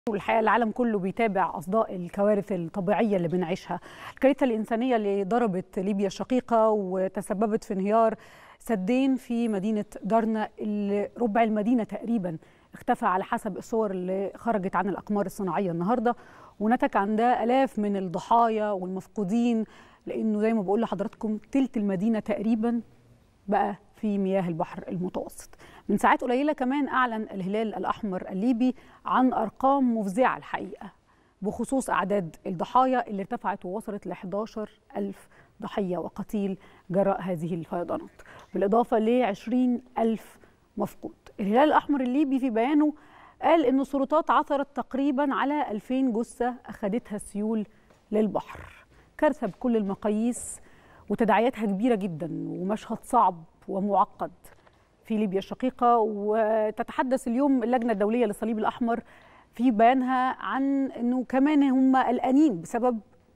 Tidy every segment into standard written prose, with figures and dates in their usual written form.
والحقيقة العالم كله بيتابع أصداء الكوارث الطبيعية اللي بنعيشها. الكارثة الإنسانية اللي ضربت ليبيا الشقيقة وتسببت في انهيار سدين في مدينة درنا، اللي ربع المدينة تقريبا اختفى على حسب الصور اللي خرجت عن الأقمار الصناعية النهاردة، ونتج عن ده آلاف من الضحايا والمفقودين، لأنه زي ما بقول لحضراتكم تلت المدينة تقريبا بقى في مياه البحر المتوسط. من ساعات قليلة كمان أعلن الهلال الأحمر الليبي عن أرقام مفزعة الحقيقة بخصوص أعداد الضحايا اللي ارتفعت ووصلت ل 11,000 ضحية وقتيل جراء هذه الفيضانات، بالإضافة ل 20,000 مفقود. الهلال الأحمر الليبي في بيانه قال إن السلطات عثرت تقريبا على 2000 جثة أخذتها السيول للبحر. كارثة بكل المقاييس وتداعياتها كبيرة جدا، ومشهد صعب ومعقد في ليبيا الشقيقة. وتتحدث اليوم اللجنة الدولية للصليب الأحمر في بيانها عن أنه كمان هم قلقانين بسبب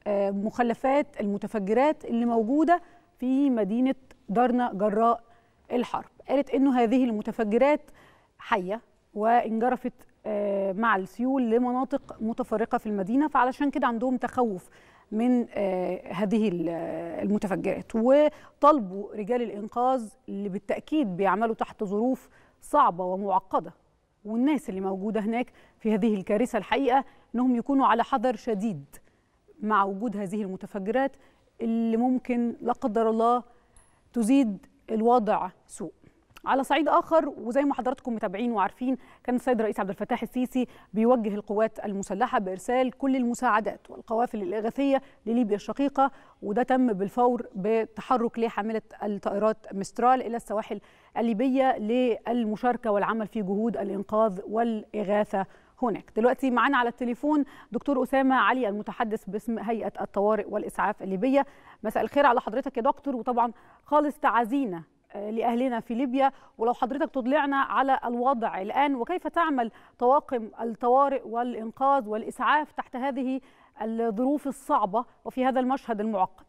مخلفات المتفجرات اللي موجودة في مدينة درنا جراء الحرب. قالت أنه هذه المتفجرات حية وانجرفت مع السيول لمناطق متفرقة في المدينة، فعلشان كده عندهم تخوف من هذه المتفجرات، وطلبوا رجال الإنقاذ اللي بالتأكيد بيعملوا تحت ظروف صعبة ومعقدة، والناس اللي موجودة هناك في هذه الكارثة الحقيقة أنهم يكونوا على حذر شديد مع وجود هذه المتفجرات اللي ممكن لا قدر الله تزيد الوضع سوء. على صعيد آخر، وزي ما حضراتكم متابعين وعارفين، كان السيد الرئيس عبد الفتاح السيسي بيوجه القوات المسلحة بإرسال كل المساعدات والقوافل الإغاثية لليبيا الشقيقة، وده تم بالفور بتحرك لحاملة الطائرات مسترال إلى السواحل الليبية للمشاركة والعمل في جهود الإنقاذ والإغاثة هناك. دلوقتي معانا على التليفون دكتور أسامة علي المتحدث باسم هيئة الطوارئ والإسعاف الليبية. مساء الخير على حضرتك يا دكتور، وطبعا خالص تعازينا لأهلنا في ليبيا، ولو حضرتك تطلعنا على الوضع الآن وكيف تعمل طواقم الطوارئ والإنقاذ والإسعاف تحت هذه الظروف الصعبة وفي هذا المشهد المعقد.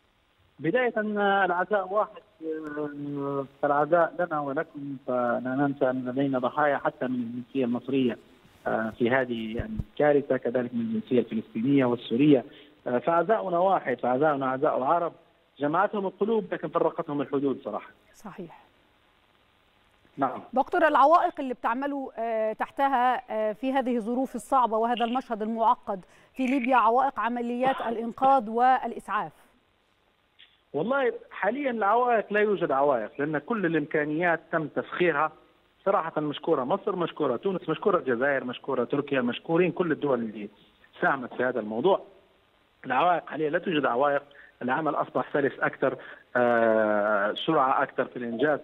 بداية العزاء واحد، فالعزاء لنا ولكم، فلا ننسى أن لدينا ضحايا حتى من الجنسية المصرية في هذه الكارثة، كذلك من الجنسية الفلسطينية والسورية. فعزاؤنا واحد، فعزاؤنا عزاء العرب، جمعتهم القلوب لكن فرقتهم الحدود صراحة. صحيح. نعم دكتور، العوائق اللي بتعملوا تحتها في هذه الظروف الصعبة وهذا المشهد المعقد في ليبيا، عوائق عمليات الإنقاذ والإسعاف. والله حاليا العوائق لا يوجد عوائق، لأن كل الإمكانيات تم تسخيرها صراحة. مشكورة مصر، مشكورة تونس، مشكورة الجزائر، مشكورة تركيا، مشكورين كل الدول اللي ساهمت في هذا الموضوع. العوائق حاليا لا توجد عوائق، العمل أصبح سلس أكثر، سرعة أكثر في الإنجاز.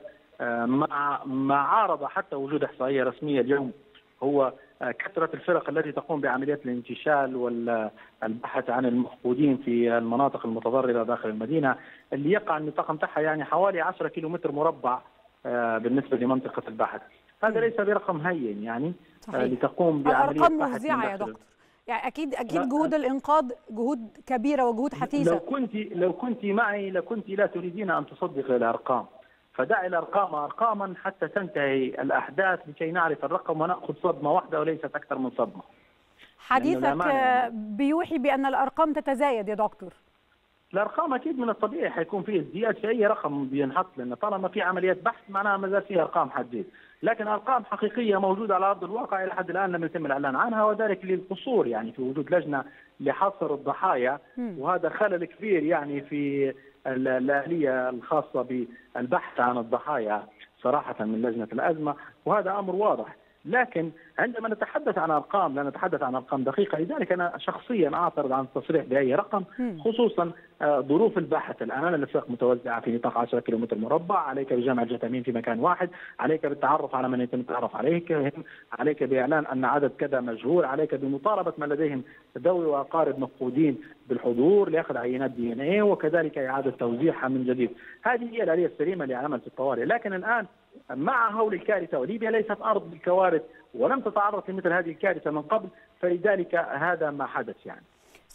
ما عارض حتى وجود إحصائية رسمية اليوم هو كثرة الفرق التي تقوم بعمليات الانتشال والبحث عن المفقودين في المناطق المتضررة داخل المدينة، اللي يقع النطاق نتاعها يعني حوالي 10 كيلومتر مربع بالنسبة لمنطقة البحث. هذا ليس برقم هين يعني لتقوم بعملية الأرقام مفزعة يا دكتور. يعني اكيد جهود الانقاذ جهود كبيره وجهود حثيثه. لو كنت معي لكنت لا تريدين ان تصدقي الارقام، فدعي الارقام ارقاما حتى تنتهي الاحداث لكي نعرف الرقم وناخذ صدمه واحده وليست اكثر من صدمه. حديثك بيوحي بان الارقام تتزايد يا دكتور. الارقام اكيد من الطبيعي حيكون فيه ازدياد في اي رقم بينحط، لان طالما في عمليات بحث معناها ما زال فيها ارقام حديث، لكن ارقام حقيقيه موجوده على ارض الواقع الى حد الان لم يتم الاعلان عنها، وذلك للقصور يعني في وجود لجنه لحصر الضحايا، وهذا خلل كبير يعني في الآلية الخاصه بالبحث عن الضحايا صراحه من لجنه الازمه، وهذا امر واضح. لكن عندما نتحدث عن ارقام لا نتحدث عن ارقام دقيقه، لذلك انا شخصيا اعترض عن التصريح باي رقم، خصوصا ظروف البحث. الان الافاق متوزعه في نطاق 10 كيلومتر مربع، عليك بجمع الجثامين في مكان واحد، عليك بالتعرف على من يتم التعرف عليك باعلان ان عدد كذا مجهول، عليك بمطالبه من لديهم ذوي واقارب مفقودين بالحضور لاخذ عينات DNA وكذلك اعاده توزيعها من جديد. هذه هي الاليه السليمه لعمل في الطوارئ، لكن الان مع هول الكارثه، وليبيا ليست ارض الكوارث ولم تتعرض لمثل هذه الكارثه من قبل، فلذلك هذا ما حدث يعني.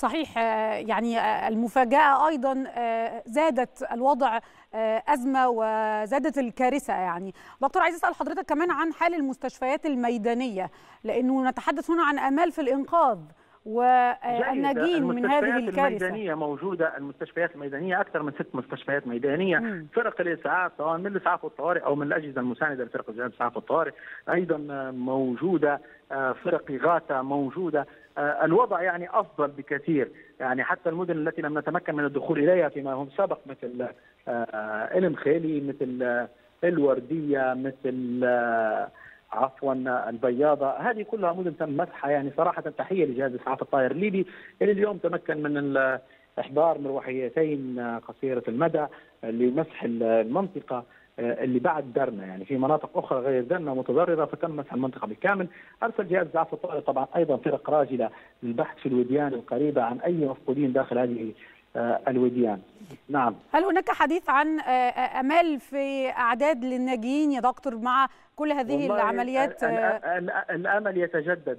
صحيح. يعني المفاجأة أيضا زادت الوضع أزمة وزادت الكارثة. يعني دكتور، عايز أسأل حضرتك كمان عن حال المستشفيات الميدانية، لأنه نتحدث هنا عن آمال في الإنقاذ والناجين من هذه الكارثة. الميدانية موجودة، المستشفيات الميدانية أكثر من 6 مستشفيات ميدانية. فرق الإسعاف سواء من الإسعاف والطوارئ أو من الأجهزة المساندة لفرق الإسعاف والطوارئ أيضا موجودة، فرق إغاثة موجودة. الوضع يعني أفضل بكثير، يعني حتى المدن التي لم نتمكن من الدخول إليها فيما هم سبق مثل المخيلي، مثل الوردية، مثل عفوا البياضة، هذه كلها مدن تم مسحها. يعني صراحة تحية لجهاز الإسعاف الطائر الليبي اللي اليوم تمكن من إحضار مروحيتين قصيرة المدى لمسح المنطقة اللي بعد درنا. يعني في مناطق أخرى غير درنا متضررة فتم مسح المنطقة بالكامل. أرسل جهاز الإسعاف الطائر طبعا أيضا فرق راجلة للبحث في الوديان القريبة عن أي مفقودين داخل هذه الوديان. نعم. هل هناك حديث عن أمال في أعداد للناجين يا دكتور مع كل هذه العمليات؟ الأمل يتجدد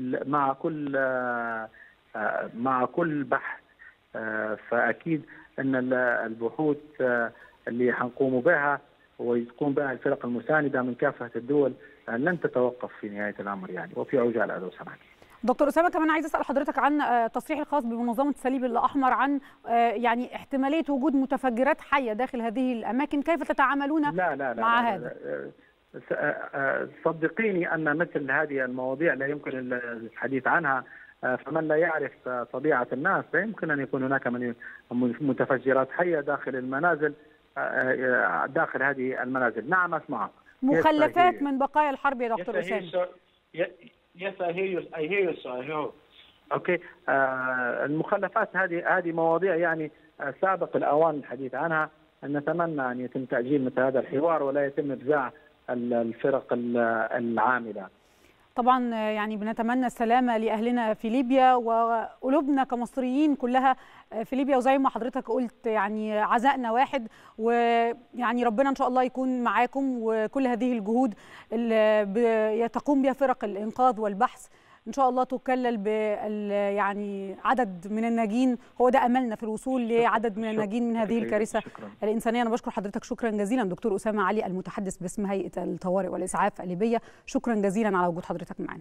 مع كل بحث، فأكيد أن البحوث اللي حنقوم بها ويقوم بها الفرق المساندة من كافة الدول لن تتوقف في نهاية الأمر يعني، وفي عجالة لو سمحت. دكتور أسامة، كمان عايز أسأل حضرتك عن تصريح الخاص بمنظمة الصليب الأحمر عن يعني احتمالية وجود متفجرات حية داخل هذه الأماكن، كيف تتعاملون مع هذا؟ صدقيني أن مثل هذه المواضيع لا يمكن الحديث عنها، فمن لا يعرف طبيعة الناس لا يمكن أن يكون هناك متفجرات حية داخل المنازل، داخل هذه المنازل. نعم أسمعك. مخلفات من بقايا الحرب يا دكتور أسامة. Yes, I hear you, sir. اوكي. المخلفات هذه مواضيع يعني سابق الأوان الحديث عنها. نتمنى أن يتم تأجيل مثل هذا الحوار ولا يتم إفزاع الفرق العاملة. طبعا يعني بنتمنى السلامة لأهلنا في ليبيا، وقلوبنا كمصريين كلها في ليبيا، وزي ما حضرتك قلت يعني عزائنا واحد، ويعني ربنا إن شاء الله يكون معاكم، وكل هذه الجهود اللي تقوم بها فرق الإنقاذ والبحث إن شاء الله تكلل يعني عدد من الناجين. هو ده أملنا في الوصول لعدد من الناجين من هذه الكارثة الإنسانية. أنا بشكر حضرتك شكرا جزيلا دكتور أسامة علي، المتحدث باسم هيئة الطوارئ والإسعاف الليبية. شكرا جزيلا على وجود حضرتك معنا.